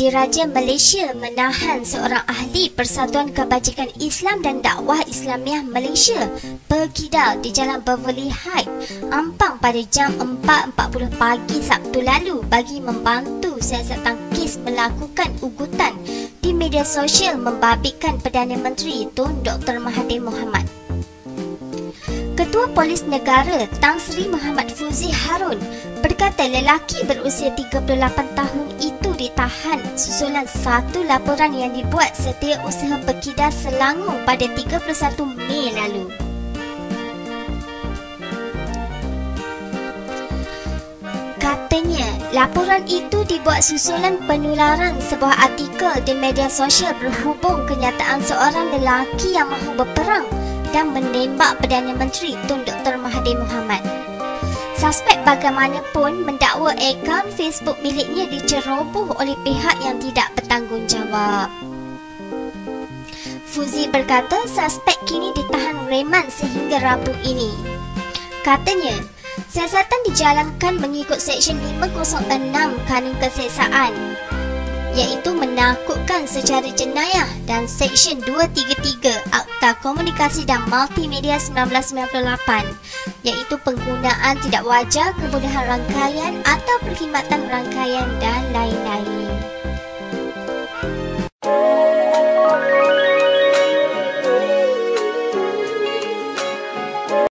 Diraja Malaysia menahan seorang ahli Persatuan Kebajikan Islam dan Dakwah Islamiah Malaysia berkidal di Jalan Beverly Heights, Ampang pada jam 4.40 pagi Sabtu lalu bagi membantu siasatan kes melakukan ugutan di media sosial membabitkan Perdana Menteri Tun Dr. Mahathir Mohamad. Ketua Polis Negara Tan Sri Muhammad Fuzi Harun berkata lelaki berusia 38 tahun itu ditahan susulan satu laporan yang dibuat Setiausaha Berkidal Selangor pada 31 Mei lalu. Katanya, laporan itu dibuat susulan penularan sebuah artikel di media sosial berhubung kenyataan seorang lelaki yang mahu berperang dan menembak Perdana Menteri Tun Dr. Mahathir Mohamad. Suspek bagaimanapun mendakwa akaun Facebook miliknya diceroboh oleh pihak yang tidak bertanggungjawab. Fuzi berkata suspek kini ditahan reman sehingga Rabu ini. Katanya, siasatan dijalankan mengikut Seksyen 506 Kanun Keseksaan, iaitu menakutkan secara jenayah, dan Seksyen 233 Akta Komunikasi dan Multimedia 1998, iaitu penggunaan tidak wajar, kemudahan rangkaian atau perkhidmatan rangkaian dan lain-lain.